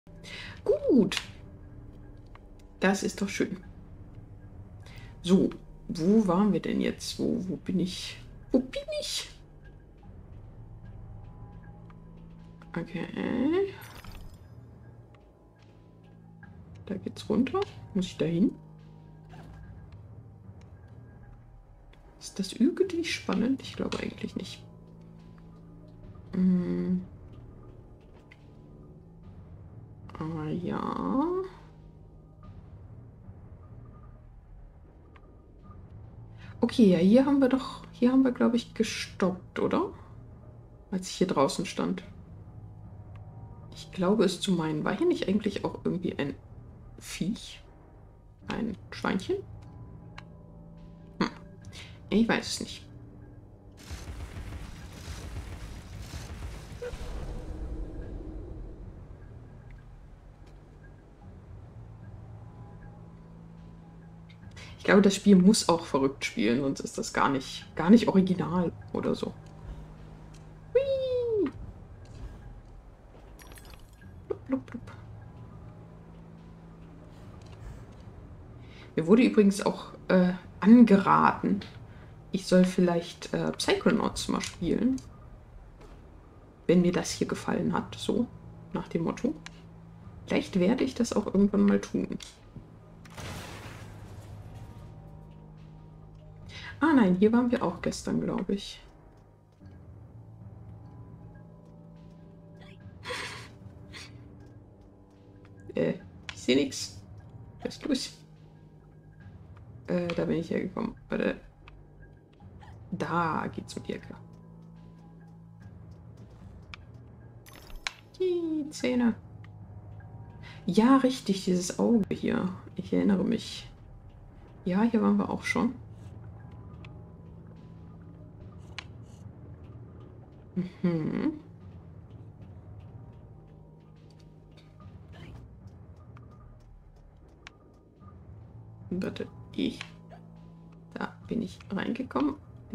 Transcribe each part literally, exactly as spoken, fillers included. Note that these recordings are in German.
Gut. Das ist doch schön. So, wo waren wir denn jetzt? Wo, wo bin ich? Wo bin ich? Okay. Da geht's runter. Muss ich da hin? Ist das irgendwie spannend? Ich glaube eigentlich nicht. Hm. Ah ja. Okay, ja, hier haben wir doch, hier haben wir, glaube ich, gestoppt, oder? Als ich hier draußen stand. Ich glaube es zu meinen. War hier nicht eigentlich auch irgendwie ein Viech? Ein Schweinchen? Hm. Ich weiß es nicht. Ich glaube, das Spiel muss auch verrückt spielen, sonst ist das gar nicht, gar nicht original oder so. Hui. Blub, blub, blub. Mir wurde übrigens auch äh, angeraten, ich soll vielleicht äh, Psychonauts mal spielen. Wenn mir das hier gefallen hat, so nach dem Motto. Vielleicht werde ich das auch irgendwann mal tun. Ah nein, hier waren wir auch gestern, glaube ich. Äh, ich sehe nichts. Was ist los? Äh, da bin ich hergekommen. Warte. Da geht's um die Ecke. Die Zähne. Ja, richtig, dieses Auge hier. Ich erinnere mich. Ja, hier waren wir auch schon. Mhm. Warte, ich. Da bin ich reingekommen.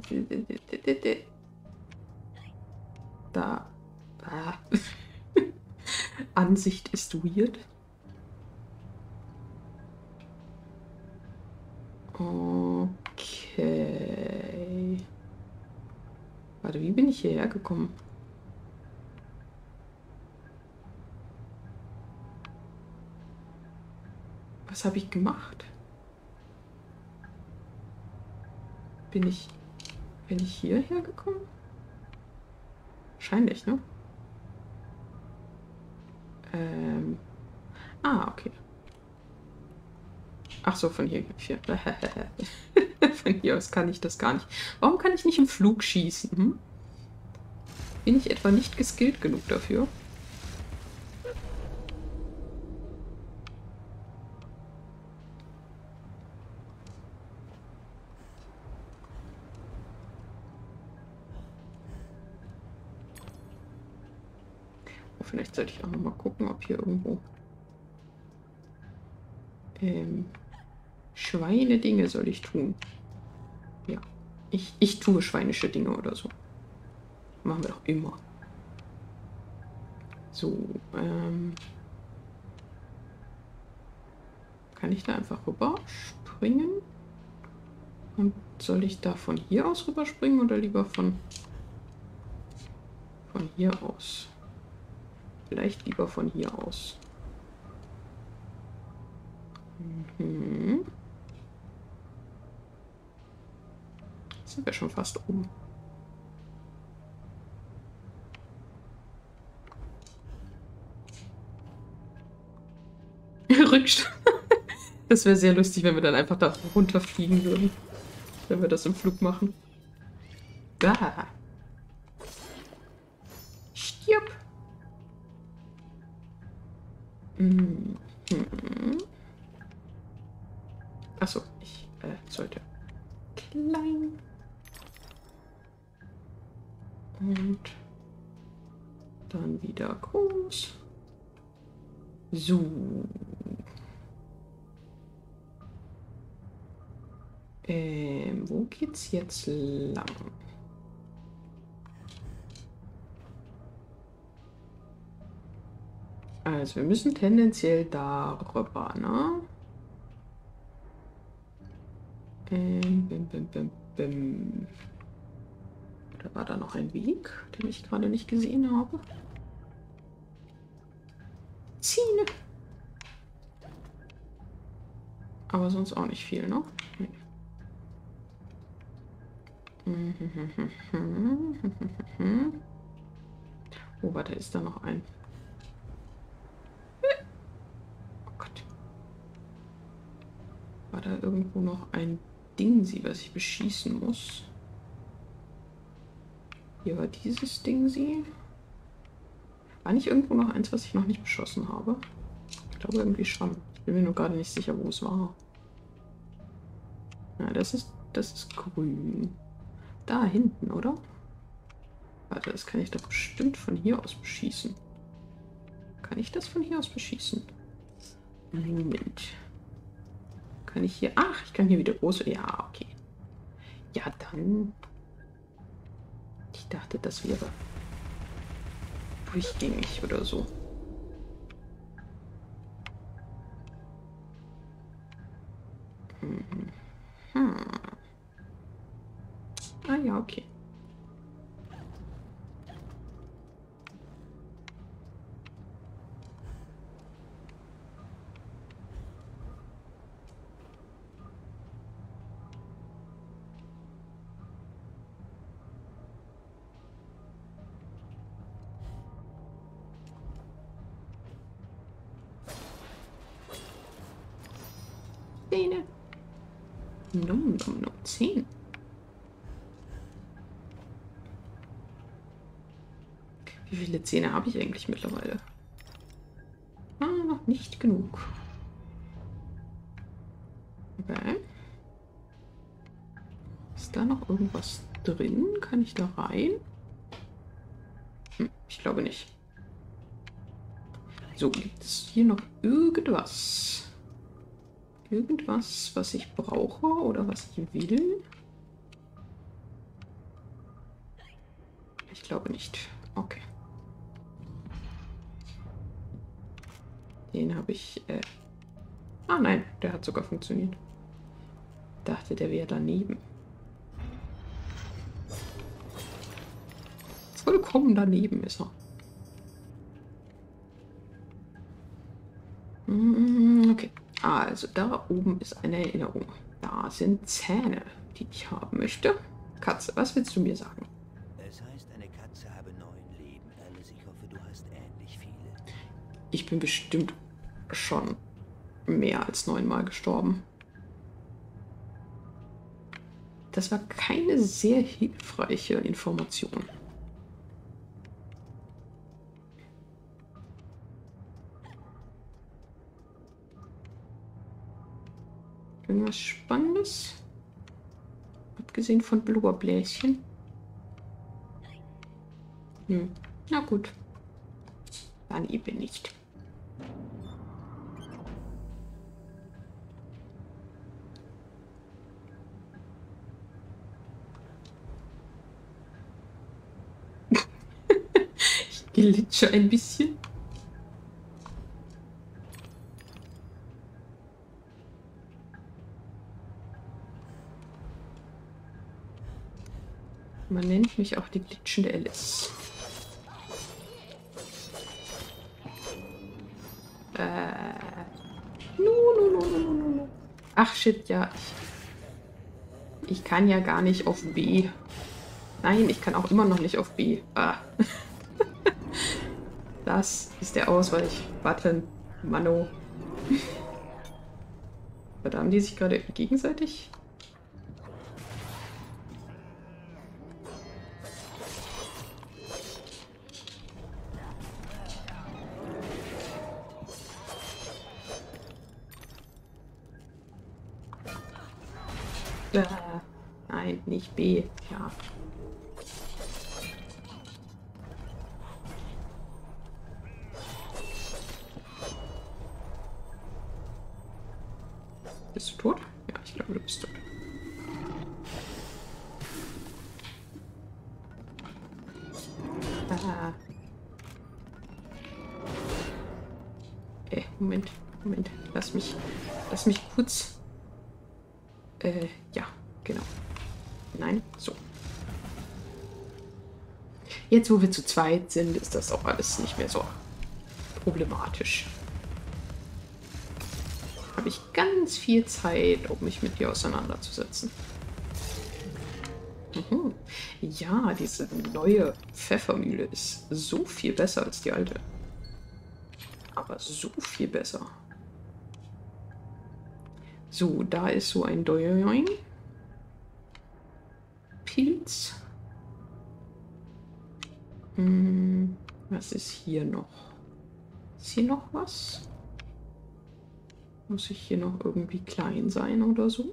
Da. Da. Ansicht ist weird. Okay. Warte, wie bin ich hierher gekommen? Was habe ich gemacht? Bin ich. Bin ich hierher gekommen? Wahrscheinlich, ne? Ähm. Ah, okay. Ach so, von hier. hier. Von hier aus kann ich das gar nicht. Warum kann ich nicht im Flug schießen? Hm? Bin ich etwa nicht geskillt genug dafür? Oh, vielleicht sollte ich auch noch mal gucken, ob hier irgendwo ähm, Schweine-Dinge soll ich tun. Ja, ich, ich tue schweinische Dinge oder so. Machen wir doch immer. So, ähm, kann ich da einfach rüberspringen? Und soll ich da von hier aus rüberspringen oder lieber von, von hier aus? Vielleicht lieber von hier aus. Mhm. Jetzt sind wir schon fast oben. Rückstand. Das wäre sehr lustig, wenn wir dann einfach da runterfliegen würden. Wenn wir das im Flug machen. Da. Stirb. Mhm. Achso, ich äh, sollte klein. Und dann wieder groß. So. Ähm, wo geht's jetzt lang? Also, wir müssen tendenziell darüber, ne? Ähm, bim, bim, bim, bim. Da war da noch ein Weg, den ich gerade nicht gesehen habe. Ziehen. Aber sonst auch nicht viel, ne? Nee. Oh, warte, ist da noch ein? Oh Gott. War da irgendwo noch ein Dingsi, was ich beschießen muss? Hier war dieses Dingsi. War nicht irgendwo noch eins, was ich noch nicht beschossen habe? Ich glaube irgendwie schon. Ich bin mir nur gerade nicht sicher, wo es war. Ja, das ist, das ist grün. Da hinten, oder? Warte, das kann ich doch bestimmt von hier aus beschießen. Kann ich das von hier aus beschießen? Moment. Kann ich hier... Ach, ich kann hier wieder große... Ja, okay. Ja, dann... Ich dachte, das wäre durchgängig oder so. Hm. Hm. Ah ja, okay. Zähne. Num, num, num, zehn. Wie viele Zähne habe ich eigentlich mittlerweile? Ah, noch nicht genug. Okay. Ist da noch irgendwas drin? Kann ich da rein? Hm, ich glaube nicht. So, gibt es hier noch irgendwas? Irgendwas, was ich brauche oder was ich will? Ich glaube nicht. Okay. Den habe ich... Äh ah nein, der hat sogar funktioniert. Ich dachte, der wäre daneben. Vollkommen daneben ist er. Okay. Also, da oben ist eine Erinnerung. Da sind Zähne, die ich haben möchte. Katze, was willst du mir sagen? Es heißt, eine Katze habe neun Leben. Alice, ich hoffe, du hast ähnlich viele. Ich bin bestimmt schon mehr als neunmal gestorben. Das war keine sehr hilfreiche Information. Irgendwas Spannendes? Abgesehen von Blubberbläschen? Hm. Na gut. Dann eben nicht. Ich glitsche ein bisschen. Man nennt mich auch die glitschende Alice. Äh. No, no, no, no, no, no. Ach shit, ja. Ich, ich kann ja gar nicht auf B. Nein, ich kann auch immer noch nicht auf B. Ah. Das ist der Ausweich-Button. Mano. Da haben die sich gerade gegenseitig... Ah, nein, nicht B. Ja. Bist du tot? Ja, ich glaube, du bist tot. Ah. Moment, Moment. Lass mich, lass mich kurz... Äh, ja, genau. Nein, so. Jetzt, wo wir zu zweit sind, ist das auch alles nicht mehr so problematisch. Habe ich ganz viel Zeit, um mich mit dir auseinanderzusetzen. Mhm. Ja, diese neue Pfeffermühle ist so viel besser als die alte. Aber so viel besser. So, da ist so ein Doing. Pilz. Hm, was ist hier noch? Ist hier noch was? Muss ich hier noch irgendwie klein sein oder so?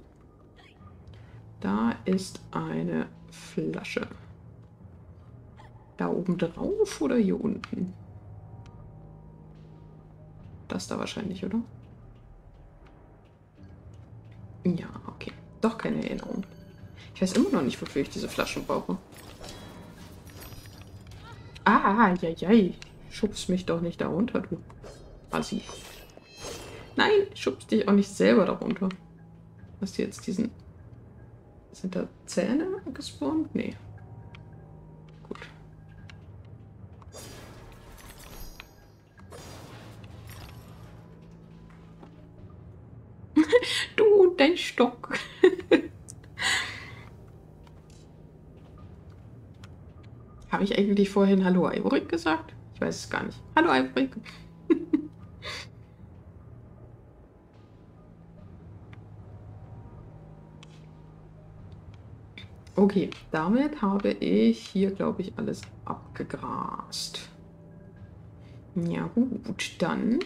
Da ist eine Flasche. Da oben drauf oder hier unten? Das da wahrscheinlich, oder? Ja, okay. Doch keine Erinnerung. Ich weiß immer noch nicht, wofür ich diese Flaschen brauche. Ah, ja, ja. Schubst mich doch nicht da runter, du Assi. Nein, schubst dich auch nicht selber darunter. Hast du jetzt diesen... Sind da Zähne gespawnt? Nee. Gut. Du und dein Stock. Habe ich eigentlich vorhin Hallo Ivorik gesagt? Ich weiß es gar nicht. Hallo Ivorik. Okay, damit habe ich hier, glaube ich, alles abgegrast. Ja gut, dann...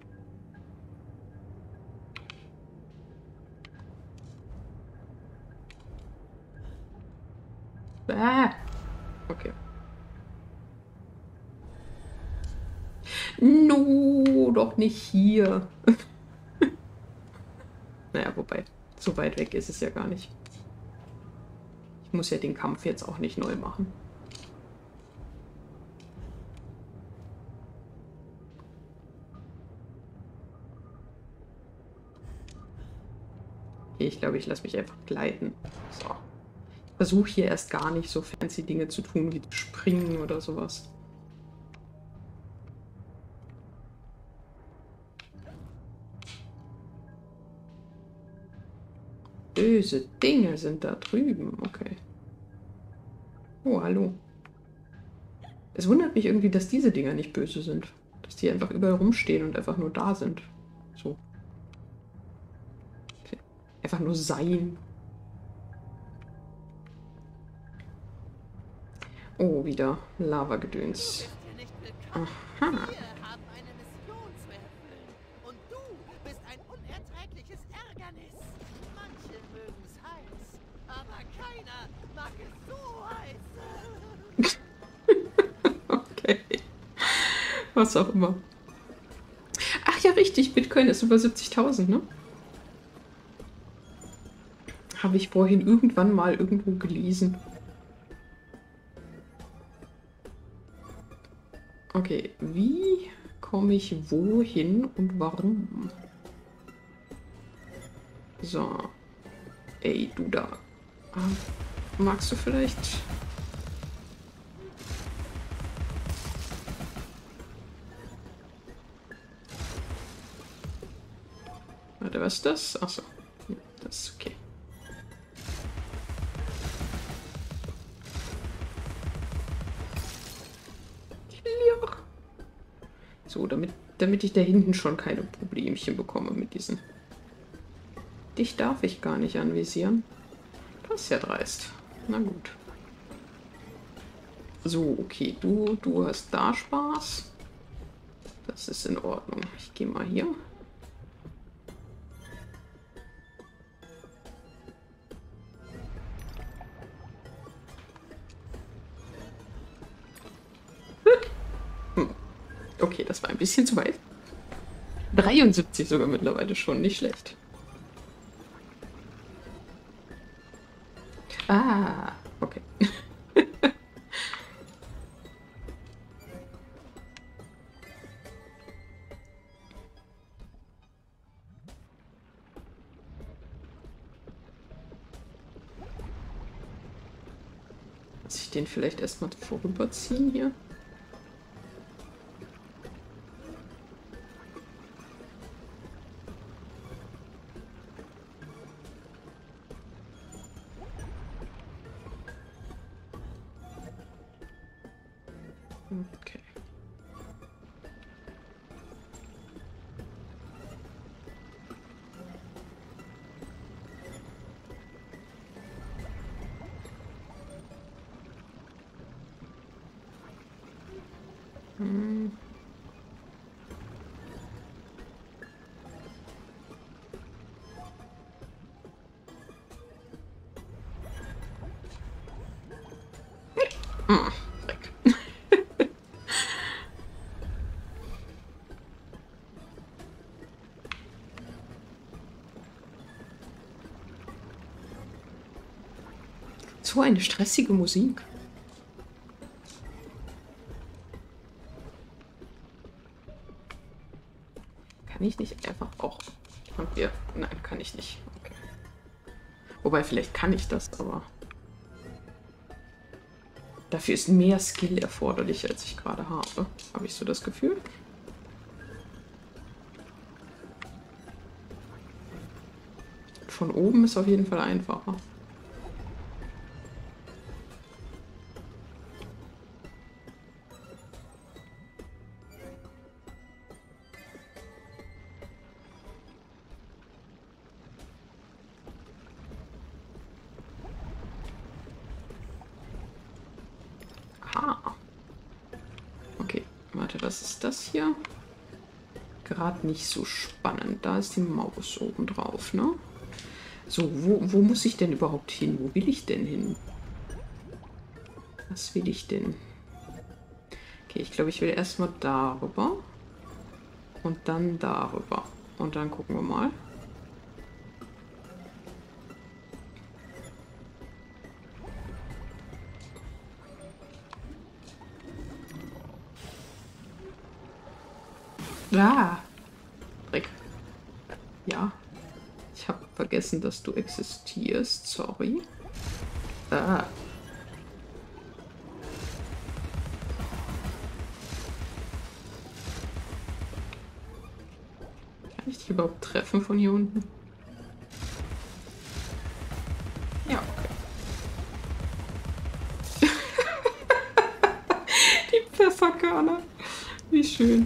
Bäh. Okay. No, doch nicht hier. Naja, wobei, so weit weg ist es ja gar nicht. Ich muss ja den Kampf jetzt auch nicht neu machen. Okay, ich glaube, ich lasse mich einfach gleiten. So. Ich versuche hier erst gar nicht so fancy Dinge zu tun, wie zu springen oder sowas. Böse Dinge sind da drüben. Okay. Oh, hallo. Es wundert mich irgendwie, dass diese Dinger nicht böse sind. Dass die einfach überall rumstehen und einfach nur da sind. So. Okay. Einfach nur sein. Oh, wieder Lavagedöns. Aha. Okay. Was auch immer. Ach ja, richtig. Bitcoin ist über siebzigtausend, ne? Habe ich vorhin irgendwann mal irgendwo gelesen. Okay, wie komme ich wohin und warum? So. Ey, du da. Magst du vielleicht... Warte, was ist das? Achso. Das ist okay. So, damit, damit ich da hinten schon keine Problemchen bekomme mit diesen. Dich darf ich gar nicht anvisieren. Das ist ja dreist. Na gut. So, okay. Du, du hast da Spaß. Das ist in Ordnung. Ich gehe mal hier. Hm. Okay, das war ein bisschen zu weit. dreiundsiebzig sogar mittlerweile schon. Nicht schlecht. Ah, okay. den vielleicht erstmal vorüberziehen hier? Okay. Hm. Hm. So eine stressige Musik. Kann ich nicht einfach auch... Haben wir... Nein, kann ich nicht. Okay. Wobei, vielleicht kann ich das, aber... Dafür ist mehr Skill erforderlich, als ich gerade habe. Habe ich so das Gefühl? Von oben ist auf jeden Fall einfacher. Aha. Okay, warte, was ist das hier? Gerade nicht so spannend. Da ist die Maus oben drauf, ne? So, wo, wo muss ich denn überhaupt hin? Wo will ich denn hin? Was will ich denn? Okay, ich glaube, ich will erstmal darüber. Und dann darüber. Und dann gucken wir mal. Ah! Dreck. Ja. Ich habe vergessen, dass du existierst. Sorry. Ah. Kann ich dich überhaupt treffen von hier unten? Ja, okay. Die Pfefferkörner. Wie schön.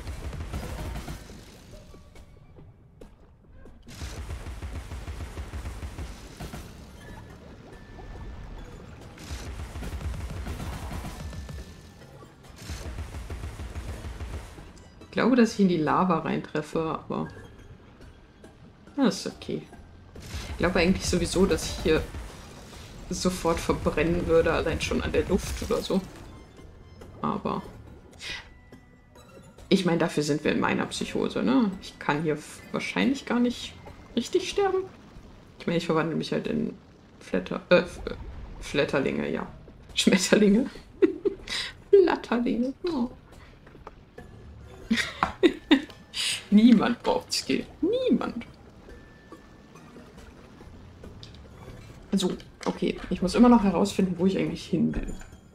Ich glaube, dass ich in die Lava reintreffe, aber das ist okay. Ich glaube eigentlich sowieso, dass ich hier sofort verbrennen würde, allein schon an der Luft oder so. Aber ich meine, dafür sind wir in meiner Psychose, ne? Ich kann hier wahrscheinlich gar nicht richtig sterben. Ich meine, ich verwandle mich halt in Flatter, äh, Flatterlinge, ja. Schmetterlinge. Flatterlinge. Oh. Niemand braucht Skill. Niemand. So, okay. Ich muss immer noch herausfinden, wo ich eigentlich hin will.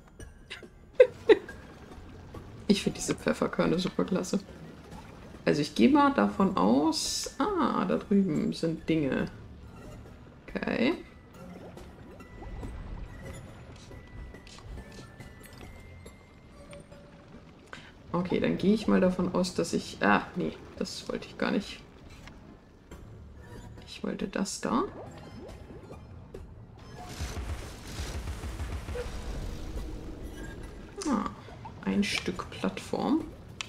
Ich finde diese Pfefferkörner super klasse. Also ich gehe mal davon aus... Ah, da drüben sind Dinge. Okay. Okay, dann gehe ich mal davon aus, dass ich... Ah, nee, das wollte ich gar nicht. Ich wollte das da. Ah, ein Stück Plattform.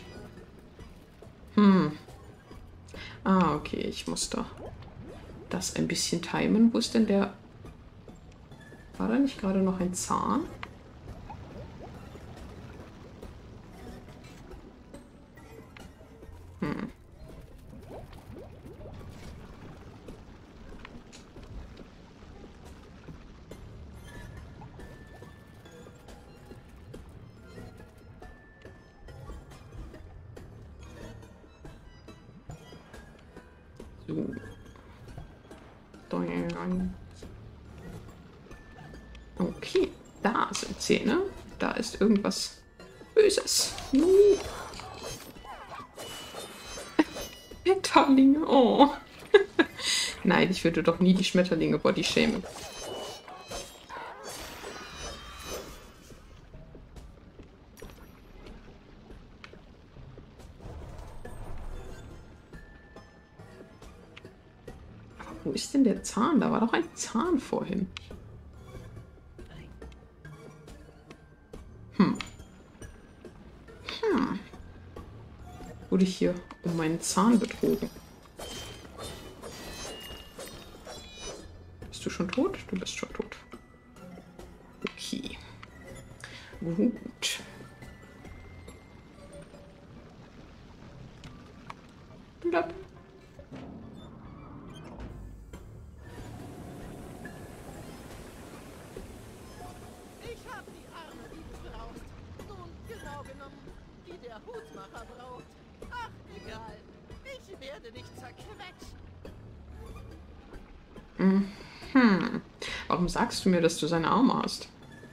Hm. Ah, okay, ich muss da das ein bisschen timen. Wo ist denn der... War da nicht gerade noch ein Zahn? Hm. So. Okay. Da sind Zähne. Da ist irgendwas Böses. Uh. Schmetterlinge. Oh. Nein, ich würde doch nie die Schmetterlinge body shamen. Aber wo ist denn der Zahn? Da war doch ein Zahn vorhin. Hm. Hm. Wurde ich hier um meinen Zahn betrogen? Bist du schon tot? Du bist schon tot. Okay. Gut. Blatt. Ich hab die Arme, die du brauchst. Nun, genau genommen, die der Hutmacher braucht. Ach, egal. Ich werde dich zerquetschen. Mhm. Warum sagst du mir, dass du seine Arme hast?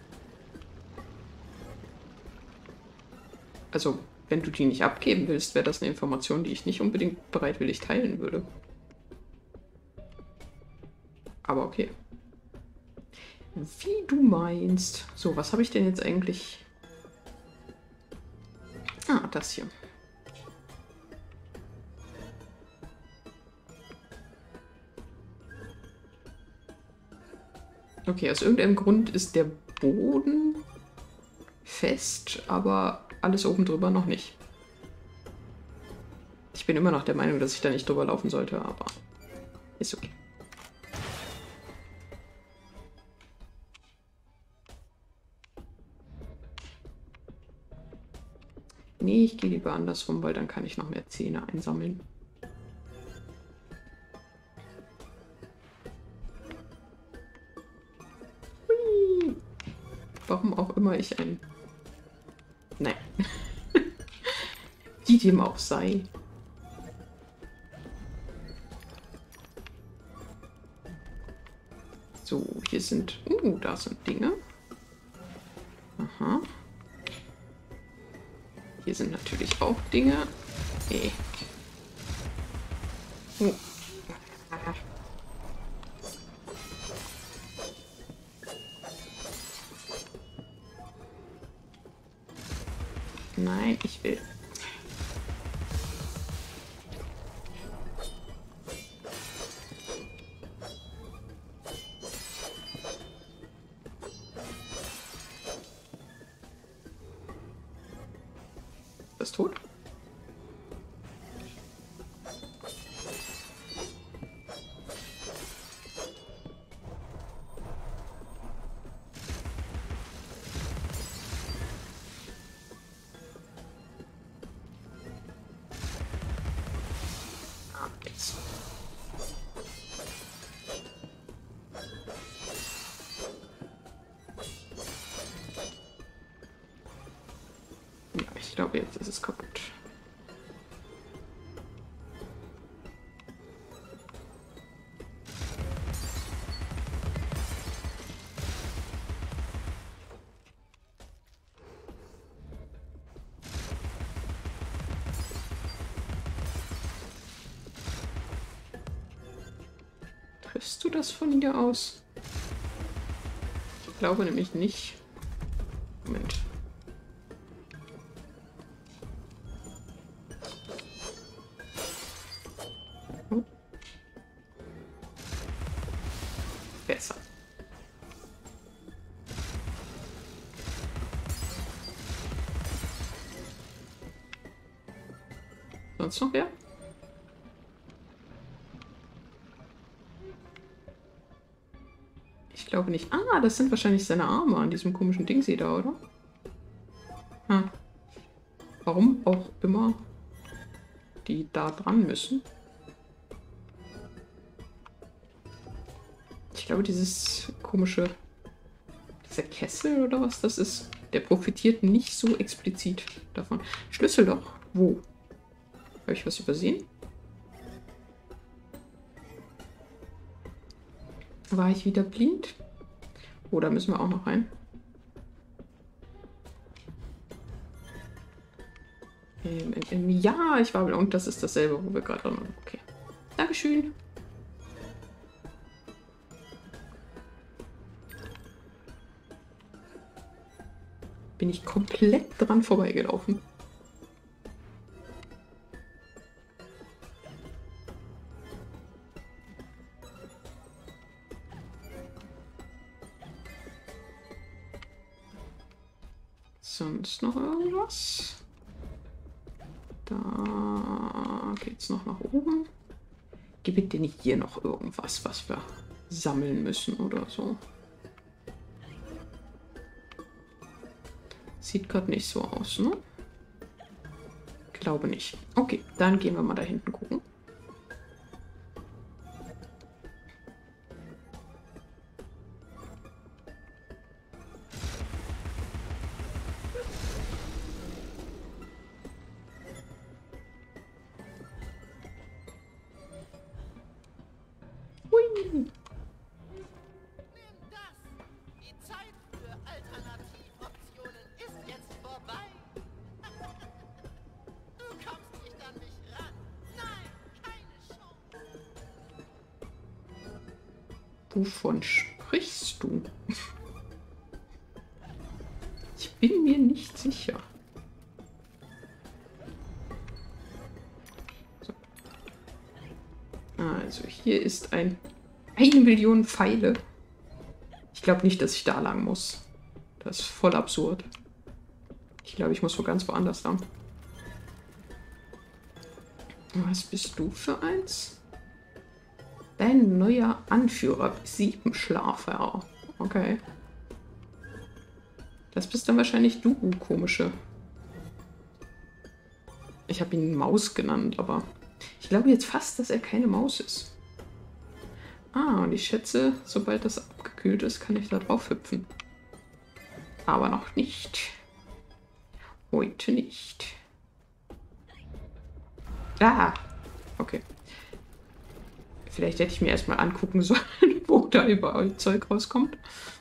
Also, wenn du die nicht abgeben willst, wäre das eine Information, die ich nicht unbedingt bereitwillig teilen würde. Aber okay. Wie du meinst. So, was habe ich denn jetzt eigentlich? Ah, das hier. Okay, aus irgendeinem Grund ist der Boden fest, aber alles oben drüber noch nicht. Ich bin immer noch der Meinung, dass ich da nicht drüber laufen sollte, aber ist okay. Nee, ich gehe lieber andersrum, weil dann kann ich noch mehr Zähne einsammeln. Hui. Warum auch immer ich ein... Nein. Wie dem auch sei. So, hier sind... Uh, da sind Dinge. Aha. Hier sind natürlich auch Dinge. Nee. Oh. Nein, ich will. Ist tot? Ah, jetzt. Ja, ich glaube, jetzt ist es kaputt. Triffst du das von hier aus? Ich glaube nämlich nicht. Moment. Oh. Besser. Sonst noch wer? Ich glaube nicht. Ah, das sind wahrscheinlich seine Arme an diesem komischen Ding da, oder? Ah. Warum auch immer die da dran müssen. Ich glaube, dieses komische, dieser Kessel oder was das ist, der profitiert nicht so explizit davon. Schlüsselloch. Wo? Habe ich was übersehen? War ich wieder blind? Oder müssen wir auch noch rein? Ähm, ähm, ähm, ja, ich war... Und das ist dasselbe, wo wir gerade dran waren. Okay. Dankeschön. Bin ich komplett dran vorbeigelaufen. Sonst noch irgendwas? Da geht's noch nach oben. Gibt es denn hier noch irgendwas, was wir sammeln müssen oder so? Sieht gerade nicht so aus, ne? Glaube nicht. Okay, dann gehen wir mal da hinten gucken. Hui. Nimm das! Die Zeit für Alternativoptionen ist jetzt vorbei. Du kommst nicht an mich ran. Nein, keine Chance. Wovon sprichst du? Ich bin mir nicht sicher. So. Also hier ist ein eine Million Pfeile. Ich glaube nicht, dass ich da lang muss. Das ist voll absurd. Ich glaube, ich muss wo ganz woanders lang. Was bist du für eins? Dein neuer Anführer, Siebenschlafer. Okay. Das bist dann wahrscheinlich du, komische. Ich habe ihn Maus genannt, aber ich glaube jetzt fast, dass er keine Maus ist. Ah, und ich schätze, sobald das abgekühlt ist, kann ich da drauf hüpfen. Aber noch nicht. Heute nicht. Ah, okay. Vielleicht hätte ich mir erstmal angucken sollen, wo da überall Zeug rauskommt.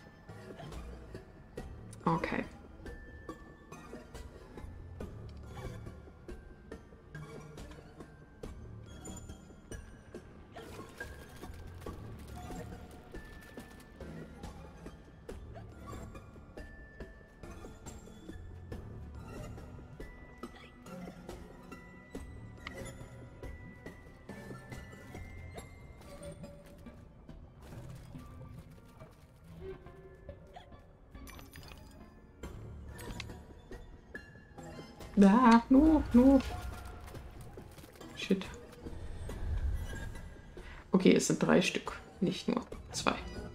Okay. Ah, no, no. Shit. Okay, es sind drei Stück, nicht nur zwei.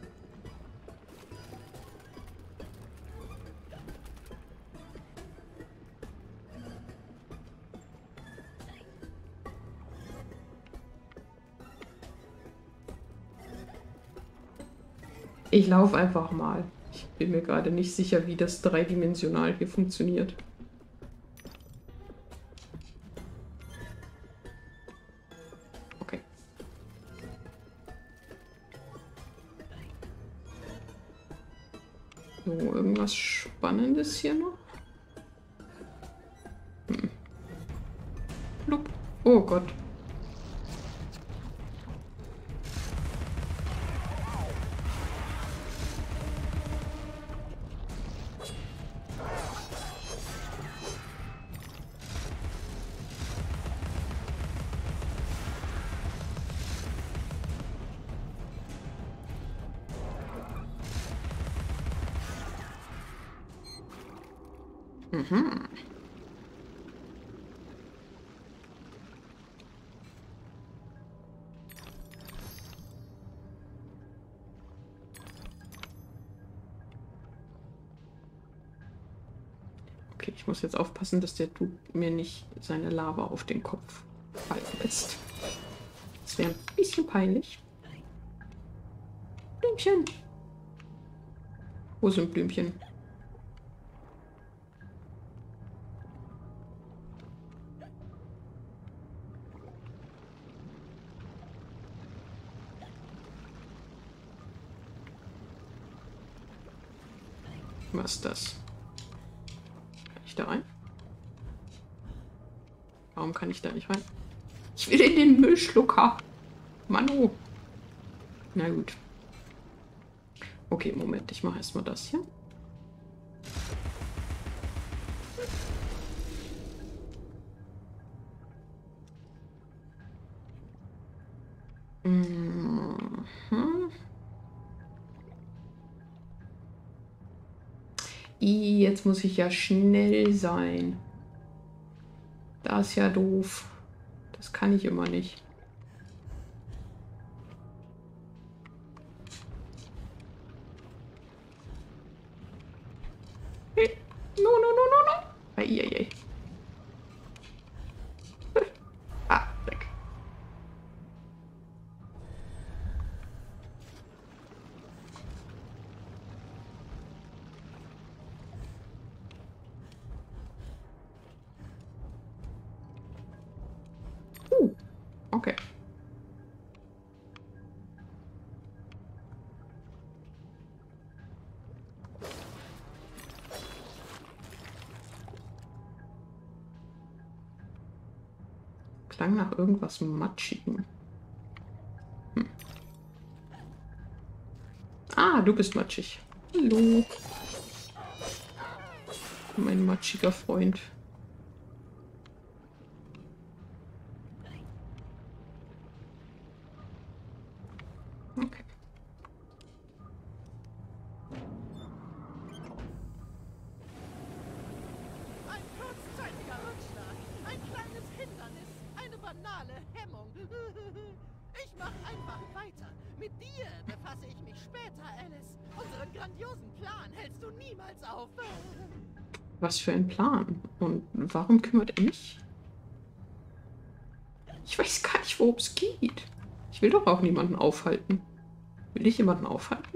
Ich laufe einfach mal. Ich bin mir gerade nicht sicher, wie das dreidimensional hier funktioniert. Okay. So, irgendwas Spannendes hier noch? Hm. Blub. Oh Gott. Mhm. Okay, ich muss jetzt aufpassen, dass der Dude mir nicht seine Lava auf den Kopf fallen lässt. Das wäre ein bisschen peinlich. Blümchen. Wo sind Blümchen? Was ist das? Kann ich da rein? Warum kann ich da nicht rein? Ich will in den Müllschlucker. Manu. Na gut. Okay, Moment. Ich mache erstmal das hier. Mhm. I, jetzt muss ich ja schnell sein. Das ist ja doof. Das kann ich immer nicht. No, no, no, no, no. Ai, ai, ai. Ah, weg. Uh, okay. Klang nach irgendwas Matschigem. Hm. Ah, du bist matschig. Hallo. Mein matschiger Freund. Okay. Ein kurzzeitiger Rückschlag, ein kleines Hindernis, eine banale Hemmung. Ich mach einfach weiter. Mit dir befasse ich mich später, Alice. Unseren grandiosen Plan hältst du niemals auf. Was für ein Plan? Und warum kümmert er mich? Ich weiß gar nicht, worum es geht. Ich will doch auch niemanden aufhalten. Will ich jemanden aufhalten?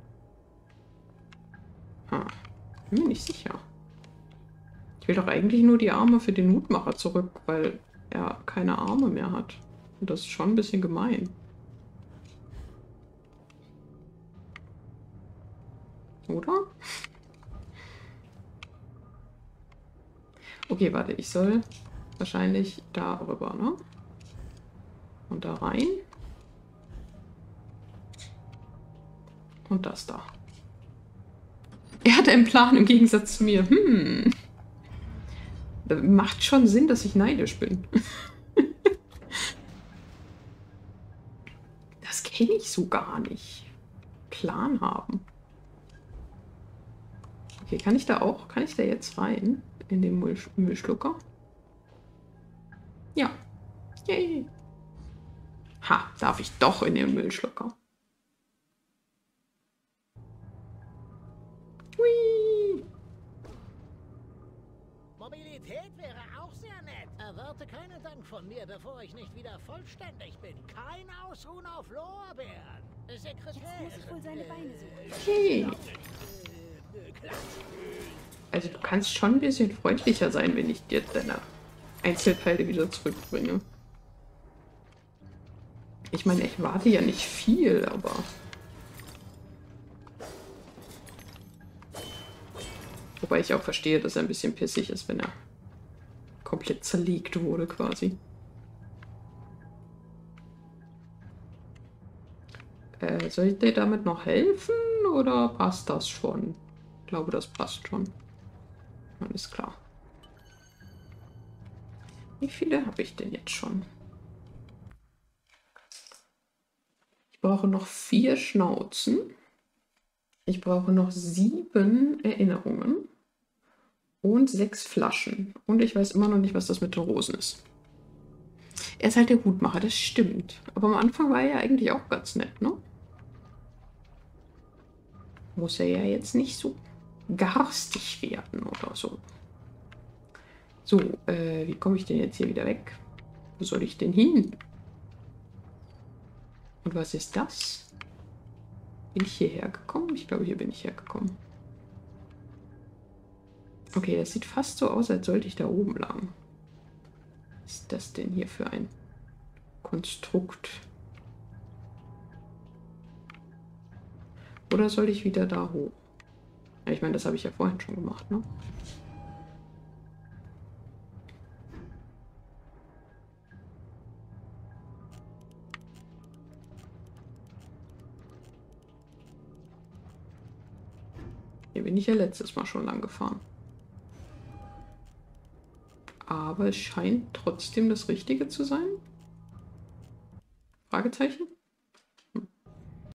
Ah, bin mir nicht sicher. Ich will doch eigentlich nur die Arme für den Mutmacher zurück, weil er keine Arme mehr hat. Und das ist schon ein bisschen gemein. Oder? Okay, warte, ich soll wahrscheinlich da rüber, ne? Und da rein. Und das da. Er hat einen Plan im Gegensatz zu mir. Hm. Das macht schon Sinn, dass ich neidisch bin. Das kenne ich so gar nicht. Plan haben. Okay, kann ich da auch? Kann ich da jetzt rein? In den Müll Müllschlucker? Ja. Yay. Ha, darf ich doch in den Müllschlucker. Hui. Mobilität wäre auch sehr nett. Erwarte keinen Dank von mir, bevor ich nicht wieder vollständig bin. Kein Ausruhen auf Lorbeeren. Sekretär. Jetzt muss ich wohl seine Beine suchen. Okay. Also du kannst schon ein bisschen freundlicher sein, wenn ich dir deine Einzelteile wieder zurückbringe. Ich meine, ich warte ja nicht viel, aber... Wobei ich auch verstehe, dass er ein bisschen pissig ist, wenn er komplett zerlegt wurde quasi. Äh, soll ich dir damit noch helfen oder passt das schon? Ich glaube, das passt schon. Alles klar. Wie viele habe ich denn jetzt schon? Ich brauche noch vier Schnauzen. Ich brauche noch sieben Erinnerungen. Und sechs Flaschen. Und ich weiß immer noch nicht, was das mit den Rosen ist. Er ist halt der Hutmacher, das stimmt. Aber am Anfang war er ja eigentlich auch ganz nett, ne? Muss er ja jetzt nicht so garstig werden oder so. So, äh, wie komme ich denn jetzt hier wieder weg? Wo soll ich denn hin? Und was ist das? Bin ich hierher gekommen? Ich glaube, hier bin ich hergekommen. Okay, das sieht fast so aus, als sollte ich da oben lang. Was ist das denn hier für ein Konstrukt? Oder soll ich wieder da hoch? Ja, ich meine, das habe ich ja vorhin schon gemacht, ne? Hier bin ich ja letztes Mal schon lang gefahren. Aber es scheint trotzdem das Richtige zu sein. Fragezeichen?